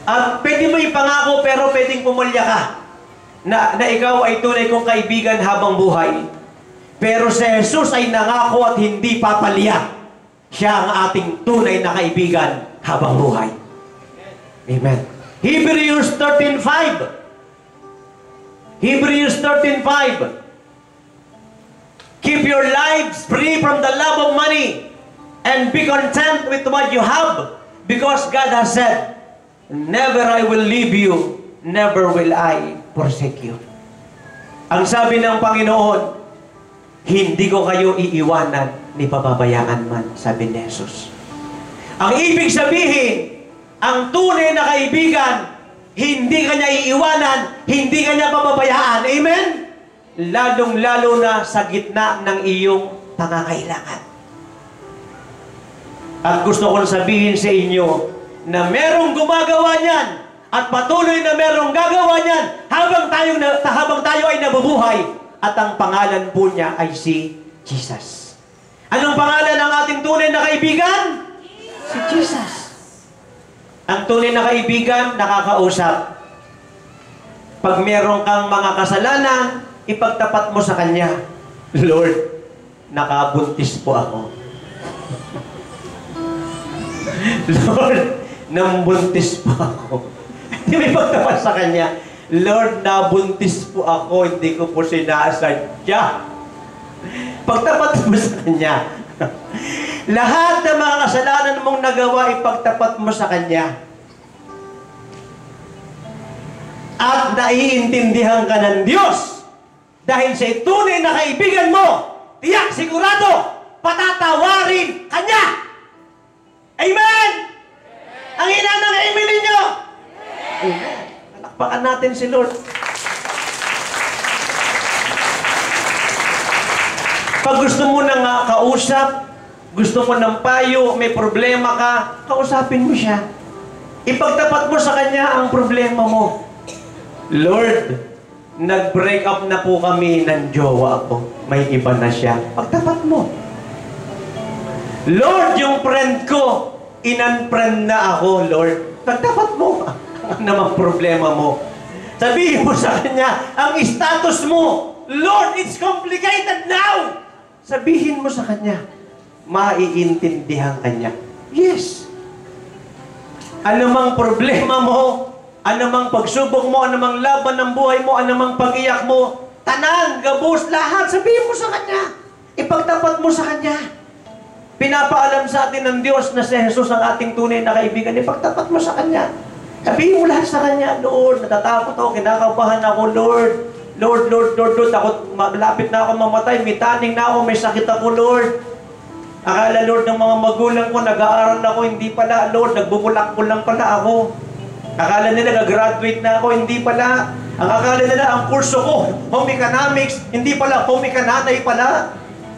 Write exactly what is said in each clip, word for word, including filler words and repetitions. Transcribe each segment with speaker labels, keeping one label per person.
Speaker 1: At pwede mo ipangako pero pwedeng pumalya ka na, na ikaw ay tunay kong kaibigan habang buhay. Pero si Jesus ay nangako at hindi papalya. Siya ang ating tunay na kaibigan habang buhay. Amen. Hebrews thirteen five. Hebrews thirteen five. Keep your lives free from the love of money and be content with what you have, because God has said, never I will leave you, never will I forsake you. Ang sabi ng Panginoon, hindi ko kayo iiwanan ni pababayaan man, sabi ni Jesus. Ang ibig sabihin, ang tunay na kaibigan, hindi kanya iiwanan, hindi kanya pababayaan. Amen? Lalong-lalo na sa gitna ng iyong pangangailangan. At gusto kong sabihin sa inyo na merong gumagawa niyan at patuloy na merong gagawa niyan habang tayo, na, habang tayo ay nabubuhay, at ang pangalan po niya ay si Jesus. Anong pangalan ng ating tunay na kaibigan? Si Jesus. Ang tunay na kaibigan, nakakausap. Pag meron kang mga kasalanan, ipagtapat mo sa Kanya, Lord, nakabuntis po ako. Lord, nambuntis po ako. Hindi mo ipagtapat sa Kanya, Lord, nabuntis po ako, hindi ko po sinasadya. Pagtapat mo sa Kanya. Lahat ng mga kasalanan mong nagawa, ipagtapat mo sa Kanya. At naiintindihan ka ng Diyos. Dahil sa tunay na kaibigan mo, tiyak, sigurado, patatawarin Kanya. Amen! Ang ina ng amen ninyo. Amen. Palakpakan natin si Lord. Pag gusto mo nang uh, kausap, gusto mo ng payo, may problema ka, kausapin mo siya. Ipagtapat mo sa Kanya ang problema mo. Lord, nag-break up na po kami ng jowa ko. May iba na siya. Pagtapat mo. Lord, yung friend ko, in-unfriend na ako, Lord. Pagtapat mo. Ano namang problema mo? Sabihin mo sa Kanya, ang status mo, Lord, it's complicated now. Sabihin mo sa Kanya, maiintindihan Kanya. Yes. Anumang problema mo, anumang pagsubok mo, anumang laban ng buhay mo, anumang pag-iyak mo, tanan, gabos, lahat, sabihin mo sa Kanya. Ipagtapat mo sa Kanya. Pinapaalam sa atin ng Diyos na si Jesus ang ating tunay na kaibigan. Ipagtapat mo sa Kanya. Sabihin mo lahat sa Kanya, Lord, natatakot ako, kinakabahan ako, Lord. Lord, Lord, Lord, Lord, takot, malapit na ako mamatay, may taning na ako, may sakit ako, Lord. Akala, Lord, ng mga magulang ko, nag-aaral ako, hindi pala, Lord, nagbubulakbol lang pala ako. Akala nila, nag-graduate na ako, hindi pala. Ang akala nila, ang kurso ko, home economics, hindi pala, home economics pala.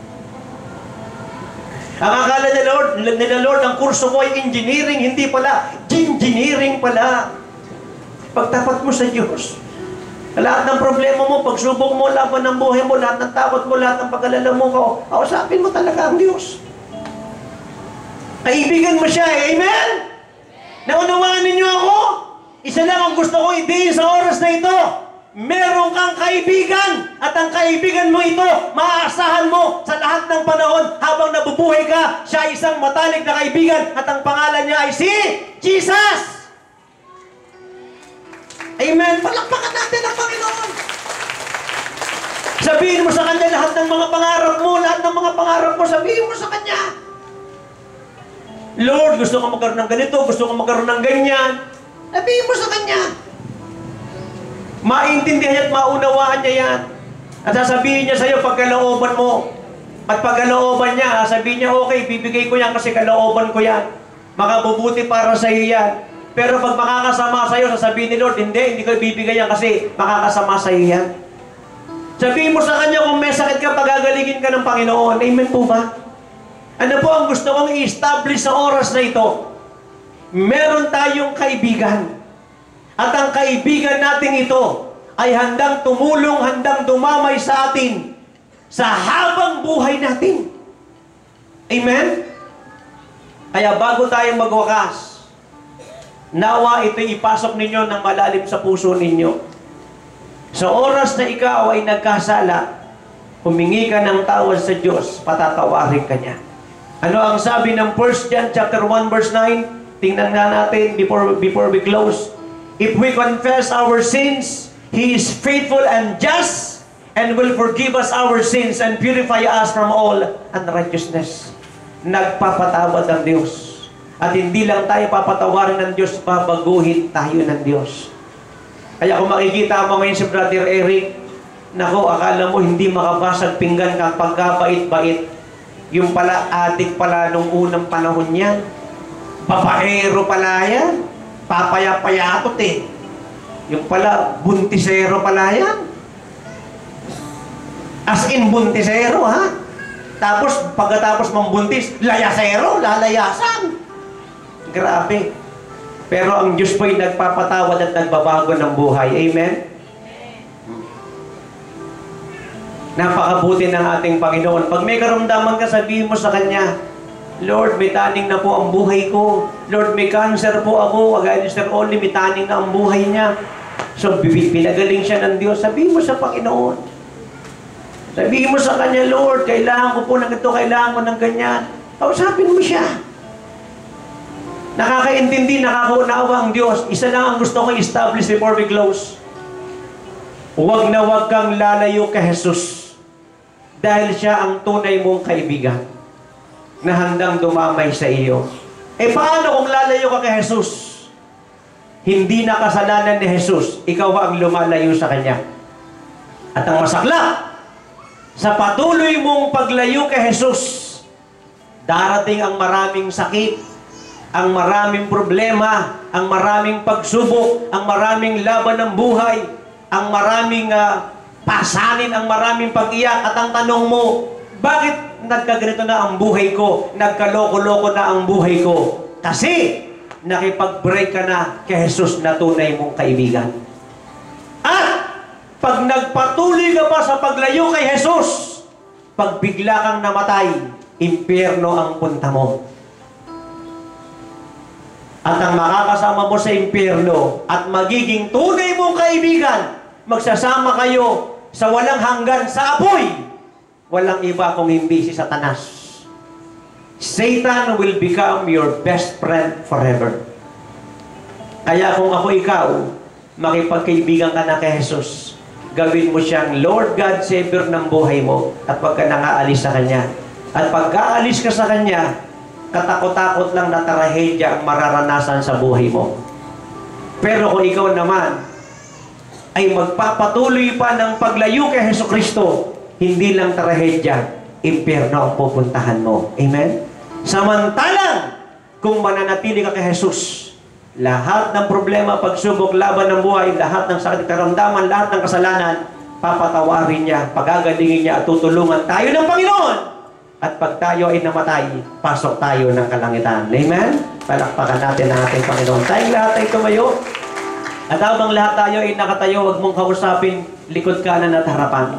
Speaker 1: Ang akala nila, Lord, nila, Lord, ang kurso ko ay engineering, hindi pala, engineering pala. Pagtapat mo sa Diyos. Lahat ng problema mo, pagsubok mo, laban ng buhay mo, lahat ng takot mo, lahat ng pag-alala mo, kausapin mo talaga ang Diyos. Kaibigan mo siya, eh. Amen? Naunawaan ninyo ako? Isa lang ang gusto ko i-diin sa oras na ito. Meron kang kaibigan, at ang kaibigan mo ito, maaasahan mo sa lahat ng panahon habang nabubuhay ka. Siya ay isang matalik na kaibigan, at ang pangalan niya ay si Jesus. Amen. Palakpakan natin ang Panginoon. Sabihin mo sa Kanya lahat ng mga pangarap mo, lahat ng mga pangarap mo, sabihin mo sa Kanya. Lord, gusto ko magkaroon ng ganito, gusto ko magkaroon ng ganyan. Sabihin mo sa Kanya. Maintindihan at maunawaan niya yan. At sasabihin niya sa iyo pag kalooban mo. At pag kalooban niya, sabihin niya, okay, bibigay ko yan kasi kalooban ko yan. Makabubuti para sa iyo yan. Pero pag makakasama sa iyo, sasabihin ni Lord, hindi, hindi ko ibibigay yan kasi makakasama sa iyo yan. Sabihin mo sa Kanya kung may sakit ka, pagagalingin ka ng Panginoon. Amen po ba? Ano po ang gusto kong i-establish sa oras na ito? Meron tayong kaibigan. At ang kaibigan natin ito ay handang tumulong, handang dumamay sa atin sa habang buhay natin. Amen? Kaya bago tayo magwakas, Nawa ito'y ipasok ninyo ng malalim sa puso ninyo. Sa oras na ikaw ay nagkasala, humingi ka ng tawad sa Diyos, patatawarin ka niya. Ano ang sabi ng First John chapter one verse nine? Tingnan nga natin before, before we close. If we confess our sins, He is faithful and just and will forgive us our sins and purify us from all unrighteousness. Nagpapatawad ang Diyos. At hindi lang tayo papatawarin ng Diyos, babaguhin tayo ng Diyos. Kaya kung makikita mo ngayon si Brother Eric, nako, akala mo hindi makabasag pinggan kang pagkabait-bait. Yung pala, adik pala nung unang panahon niya. Babaero pala yan. Papaya-payatot eh. Yung pala, buntisero pala yan. As in, buntisero, ha? Tapos, pagkatapos mambuntis, layasero, lalayasan. Grabe. Pero ang Diyos po'y nagpapatawad at nagbabago ng buhay. Amen? Napakabuti ng ating Panginoon. Pag may karamdaman ka, sabihin mo sa Kanya, Lord, may taning na po ang buhay ko. Lord, may cancer po ako. Agad Mister Only, may taning na ang buhay niya. So, pinagaling siya ng Diyos. Sabihin mo sa Panginoon. Sabihin mo sa Kanya, Lord, kailangan ko po ng ito, kailangan ko ng ganyan. Kausapin mo siya. Nakakaintindi, nakakaunawa ang Diyos. Isa lang ang gusto ko i-establish before we close. Huwag na huwag kang lalayo kay Jesus. Dahil siya ang tunay mong kaibigan na handang dumamay sa iyo. Eh paano kung lalayo ka kay Jesus? Hindi na kasalanan ni Jesus, ikaw ang lumalayo sa Kanya. At ang masakla, sa patuloy mong paglayo kay Jesus, darating ang maraming sakit, ang maraming problema, ang maraming pagsubok, ang maraming laban ng buhay, ang maraming uh, pasanin, ang maraming pag-iyak. At ang tanong mo, bakit nagkaganito na ang buhay ko? Nagkaloko-loko na ang buhay ko? Kasi nakipag-break ka na kay Jesus na tunay mong kaibigan. At pag nagpatuloy ka pa sa paglayo kay Jesus, pag bigla kang namatay, impyerno ang punta mo. At ang makakasama mo sa impyerno at magiging tunay mong kaibigan, magsasama kayo sa walang hanggan sa apoy. Walang iba kung hindi si Satanas. Satan will become your best friend forever. Kaya kung ako ikaw, makipagkaibigan ka na kay Jesus, gawin mo siyang Lord God Savior ng buhay mo at pagka nangaalis sa Kanya. At pagkaalis ka sa Kanya, katakot-takot lang na trahedya ang mararanasan sa buhay mo. Pero kung ikaw naman ay magpapatuloy pa ng paglayo kay Jesucristo, hindi lang trahedya, impyerno ang pupuntahan mo. Amen? Samantalang, kung mananatili ka kay Jesus, lahat ng problema, pagsubok, laban ng buhay, lahat ng sakit, karamdaman, lahat ng kasalanan, papatawarin niya, pagagalingin niya at tutulungan tayo ng Panginoon. At pag tayo ay namatay, pasok tayo ng kalangitan. Amen? Palakpakan natin ang ating Panginoon. Tayong lahat ay tumayo. At habang lahat tayo ay nakatayo, huwag mong kausapin likod kanan at harapan.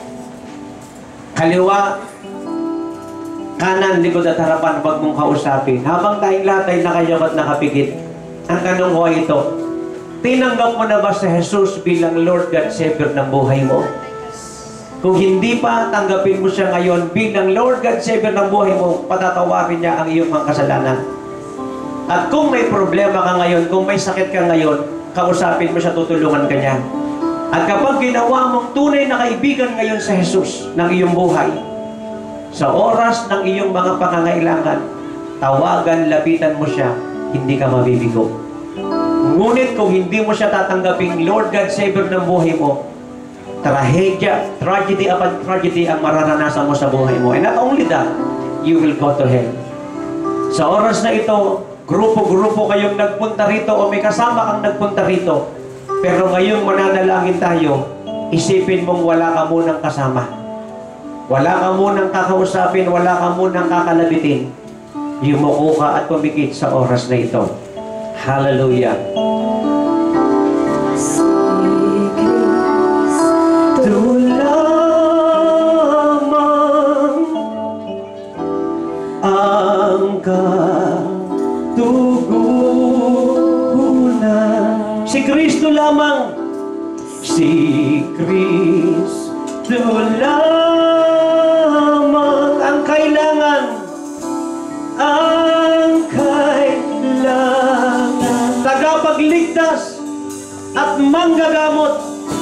Speaker 1: Kaliwa, kanan, likod at harapan, huwag mong kausapin. Habang tayong lahat ay nakayaw at nakapikit, ang tanong ko ay ito, tinanggap mo na ba si Jesus bilang Lord God Savior ng buhay mo? Kung hindi pa, tanggapin mo siya ngayon bilang Lord God Savior ng buhay mo, patatawarin niya ang iyong mga kasalanan. At kung may problema ka ngayon, kung may sakit ka ngayon, kausapin mo siya, tutulungan ka niya. At kapag ginawa mong tunay na kaibigan ngayon sa Jesus ng iyong buhay, sa oras ng iyong mga pangangailangan, tawagan, lapitan mo siya, hindi ka mabibigo. Ngunit kung hindi mo siya tatanggaping Lord God Savior ng buhay mo, trahedya, tragedy upon tragedy ang mararanasan mo sa buhay mo. And not only that, you will go to hell. Sa oras na ito, grupo-grupo kayong nagpunta rito o may kasama kang nagpunta rito. Pero ngayong mananalangin tayo, isipin mong wala ka munang kasama. Wala ka munang kakausapin, wala ka munang kakalabitin. Yumuko ka at pumikit sa oras na ito. Hallelujah. Ito lamang ang katugunan Si Kristo lamang. Si Kristo lamang ang kailangan. Ang kailangan. Tagapagligtas at manggagamot.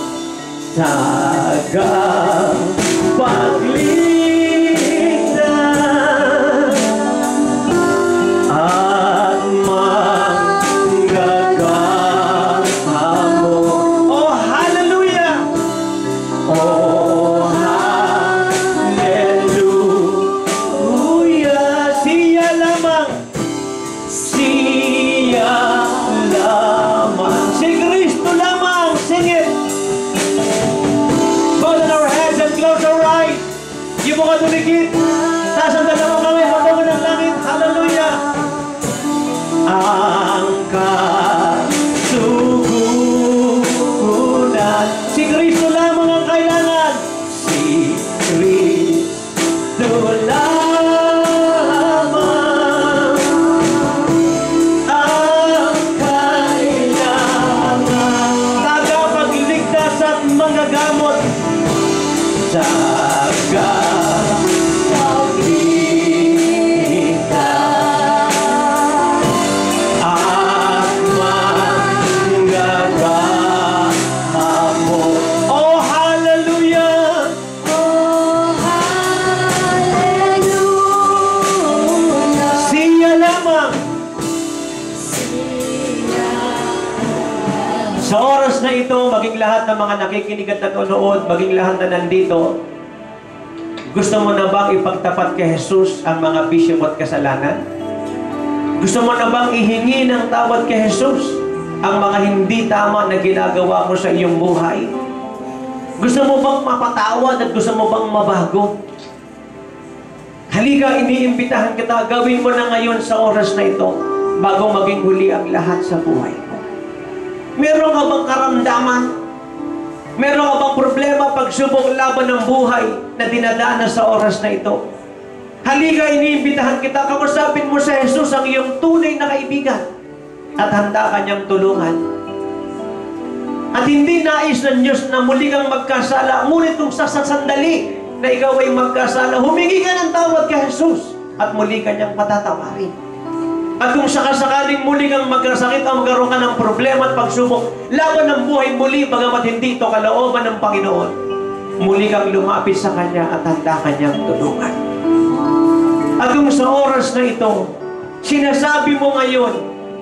Speaker 1: Tagapagligtas at manggagamot. Oh, hallelujah! Oh, hallelujah! Siya lamang. Siya lamang. Si Kristo lamang. Sing it. Both in our heads and close our eyes. Yung mga tulikit. Taas ang dalawang kamay. Patungo ng langit. Hallelujah. Ang kasugunan. Si Kristo lamang ang kailangan. Si Kristo lamang ang kailangan. Tagapagligtas at manggagamot. Tagapagligtas at manggagamot. Oh, hallelujah!
Speaker 2: Oh, hallelujah.
Speaker 1: Siya lamang. Sa oras na ito, maging lahat ng mga nakikinig at nanonood, maging lahat na nandito, gusto mo na bang ipagtapat kay Jesus ang mga bisyo at kasalanan? Gusto mo na bang ihingi ng tawad kay Jesus ang mga hindi tama na ginagawa mo sa iyong buhay? Gusto mo bang mapatawad at gusto mo bang mabago? Halika, iniimbitahan kita, gawin mo na ngayon sa oras na ito bago maging huli ang lahat sa buhay mo. Meron ka bang karamdaman? Meron ka bang problema, pagsubok, laban ng buhay na dinadaanan sa oras na ito? Halika, iniimbitahan kita, kausapin mo sa Jesus ang iyong tunay na kaibigan at handa ka niyang tulungan. At hindi nais ng Diyos na muli kang magkasala, ngunit kung sa sandali na ikaw ay magkasala, humingi ka ng tawad kay Jesus at muli ka niyang patatawarin. At kung sakasakaling muli kang magkasakit o magkaroon ka ng problema at pagsubok, laban ng buhay muli, bagamat hindi ito kalooban ng Panginoon, muli kang lumapit sa Kanya at handa Kanyang tulungan. At kung sa oras na ito, sinasabi mo ngayon,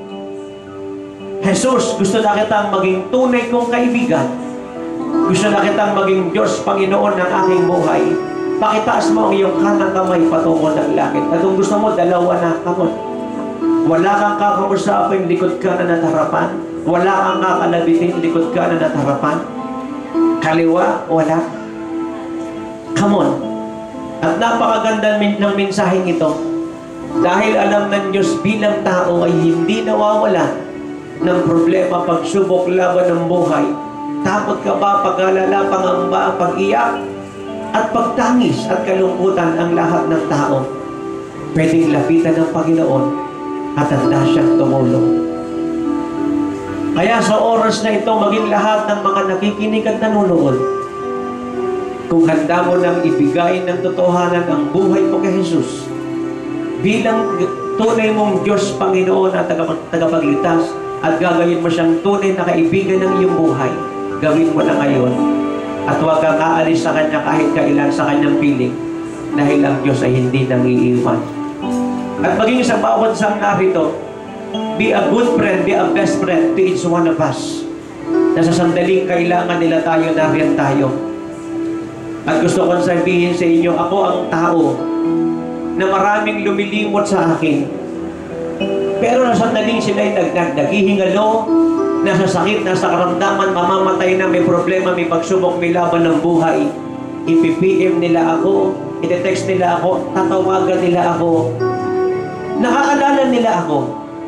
Speaker 1: Jesus, gusto na kitang maging tunay kong kaibigan. Gusto na kitang maging Diyos, Panginoon ng aking buhay. Pakitaas mo ang iyong kanang kamay patungo ng langit. At kung gusto mo, dalawa na kamot. Wala kang kakausapin, likod ka na natarapan. Wala kang kakalabitin, likod ka na natarapan. Kaliwa, wala. Come on. At napakaganda ng mensaheng ito. Dahil alam ng Diyos bilang tao ay hindi nawawala ng problema, pagsubok, laban ng buhay. Takot ka ba, pag-alala, pangamba, pag-iyak, at pagtangis at kalungkutan ang lahat ng tao? Pwedeng lapitan ng Panginoon at handa siyang tumulong. Kaya sa oras na ito, maging lahat ng mga nakikinig at nanonood, kung handa mo nang ibigay ng totohanan ang buhay mo kay Jesus, bilang tunay mong Diyos, Panginoon at tagapagligtas, at gagawin mo siyang tunay na kaibigan ng iyong buhay, gawin mo na ngayon. At huwag kang aalis sa Kanya kahit kailan sa Kanyang piling, dahil ang Diyos ay hindi nang iiwan. At maging sa bawat sang narito, be a good friend, be a best friend to each one of us. Na sa sandaling kailangan nila tayo, nariyan tayo. At gusto kong sabihin sa inyo, ako ang tao na maraming lumilimot sa akin. Pero na sandaling sila'y naghihingalo, nasa sakit, nasa karamdaman, mamamatay na, may problema, may pagsubok, may laban ng buhay. I-P P M nila ako, i-text nila ako, tatawagan nila ako. Nakaalala nila ako.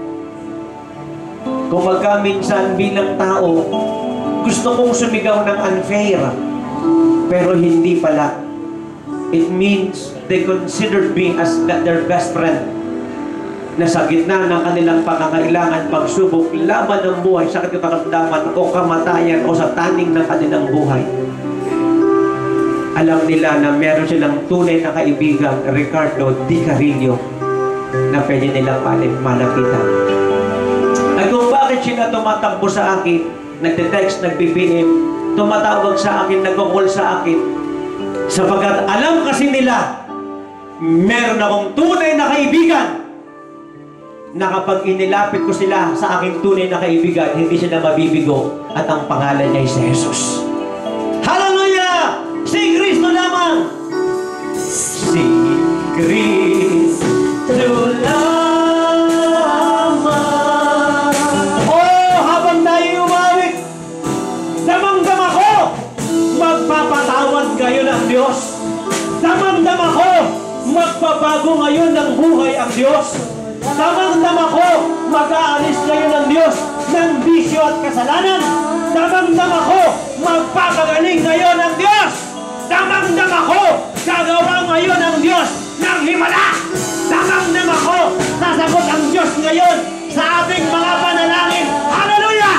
Speaker 1: Kung magka minsan bilang tao, gusto kong sumigaw ng unfair, pero hindi pala. It means they considered me as their best friend. na sa gitna ng kanilang pangangailangan, pagsubok, laban ng buhay, sakit at karamdaman o kamatayan o sa taning ng kanilang buhay, alam nila na meron silang tunay na kaibigan, Ricardo Di Carillo, na pwede nilang malapitan. At kung bakit sila tumatakbo sa akin, nagte-text, nagbi-B M, tumatawag sa akin, nagko-call sa akin, sapagkat alam kasi nila, meron akong tunay na kaibigan na kapag inilapit ko sila sa aking tunay na kaibigan, hindi sila mabibigo at ang pangalan niya ay si Jesus. Hallelujah! Si Kristo lamang! Si Kristo lamang! Oh, habang tayo umawit, damang-dama ko, magpapatawad kayo ng Diyos. Damang-dama ko, magbabago ngayon ng buhay ang Diyos. Damang-dama ko, mag-aalis ngayon ng Diyos ng bisyo at kasalanan. Damang-dama ko, magpapagaling ngayon ng Diyos. Damang-dama ko, gagawa ngayon ng Diyos ng himala. Damang-dama ko, sasagot ang Diyos ngayon sa ating mga panalangin. Hallelujah!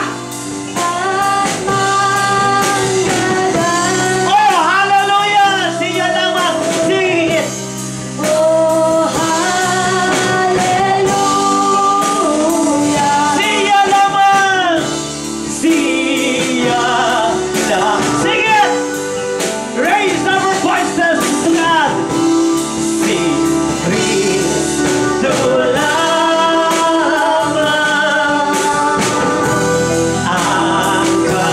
Speaker 1: Oh, hallelujah! Siya lamang, sing it!
Speaker 2: Oh, hallelujah.
Speaker 1: Siya lamang! Siya lamang! Sing it! Raise our voices to God! Si Kristo lamang ang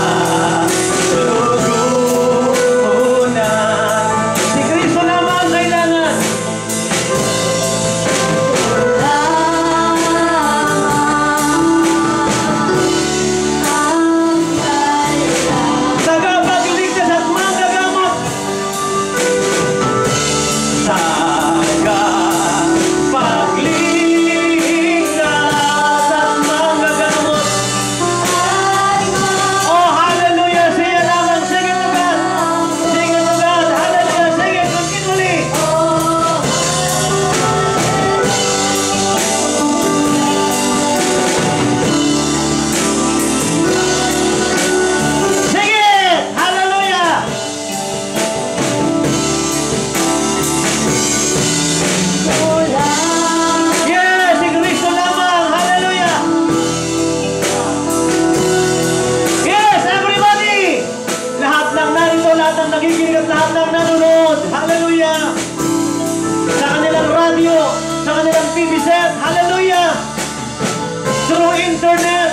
Speaker 1: katugunan. Si Kristo lamang ang kailangan. Tagapagligtas at manggagamot. Tagapagligtas at manggagamot. Oh, hallelujah! Siya lamang. Sing it to God. Sing it to God. Hallelujah. Sing it continually. Sing it! Hallelujah! Yes, si Kristo lamang. Hallelujah! Yes, everybody! Lahat ng narito, lahat ng nakikinig at lahat ng nanonood. Hallelujah! Sa kanilang radio, sa kanilang T V set. Hallelujah! Through internet,